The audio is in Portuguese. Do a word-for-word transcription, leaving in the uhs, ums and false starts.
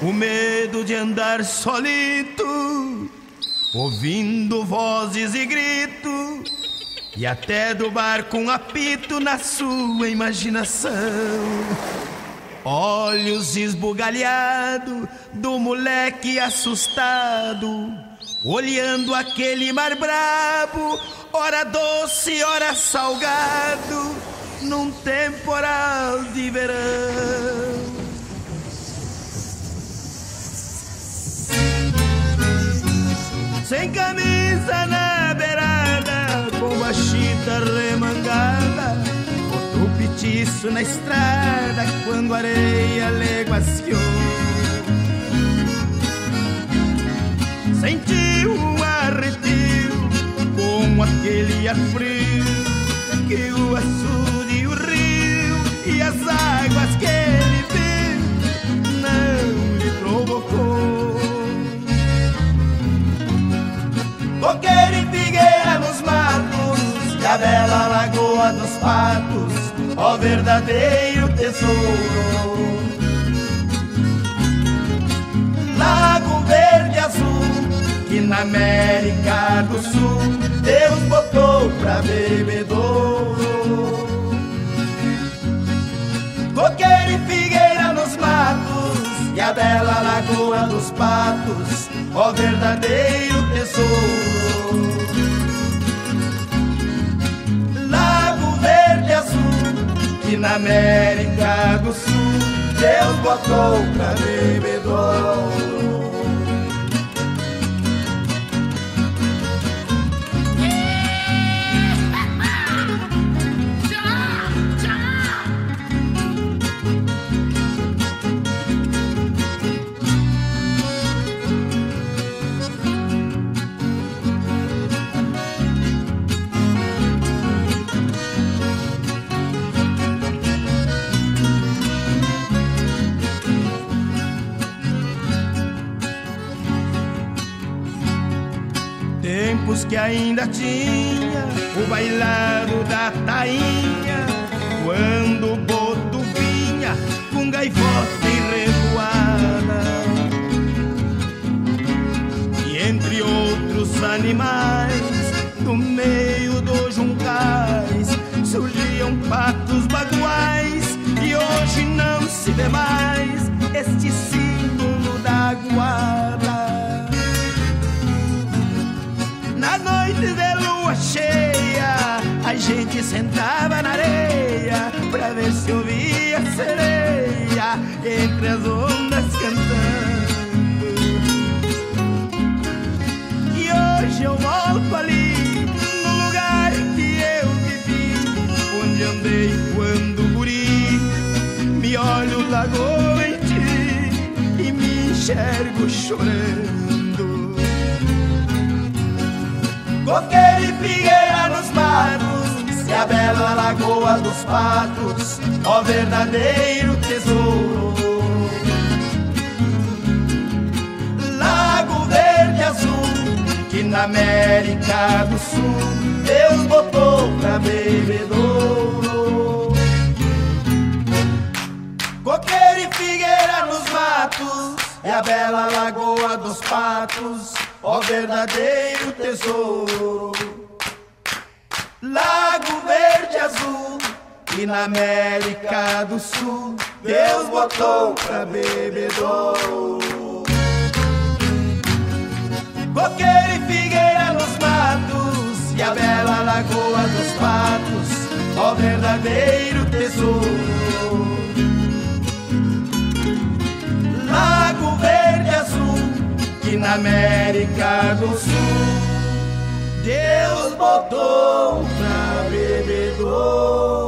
o medo de andar solito, ouvindo vozes e grito, e até do barco um apito na sua imaginação. Olhos esbugalhados do moleque assustado, olhando aquele mar brabo, ora doce, ora salgado, num temporal de verão. Sem camisa na beirada, com a chita remangada, botou petiço na estrada quando a areia leguaciou. Sentiu um arrepio com aquele ar frio que o açude e o rio e as águas que ele viu não lhe provocou. Coqueiro e figueira nos matos, e a bela lagoa dos patos, ó verdadeiro tesouro. Lago verde azul, que na América do Sul Deus botou pra bebedouro. Coqueiro e figueira nos matos, e a bela lagoa dos patos, ó verdadeiro tesouro. Lago verde azul, que na América do Sul Deus botou pra bebedouro. Tempos que ainda tinha o bailado da tainha, quando o boto vinha com gaivota e revoada, e entre outros animais do meio dos juncais surgiam patos baguais, e hoje não se vê mais este símbolo da guarda. Na noite de lua cheia, a gente sentava na areia pra ver se ouvia a sereia entre as ondas cantando. E hoje eu volto ali, no lugar que eu vivi, onde andei quando guri. Me olho lagoa em ti e me enxergo chorando. Coqueiro e figueira nos matos, e a bela lagoa dos patos, ó verdadeiro tesouro. Lago verde azul, que na América do Sul Deus botou pra bebedouro. Coqueiro e figueira nos matos, e a bela lagoa dos patos, ó verdadeiro tesouro. Lago verde azul, que na América do Sul Deus botou pra bebedouro. Coqueiro e figueira nos matos, e a bela lagoa dos patos, ó verdadeiro tesouro. Lago verde azul, que na América do Sul Deus botou pra bebedouro.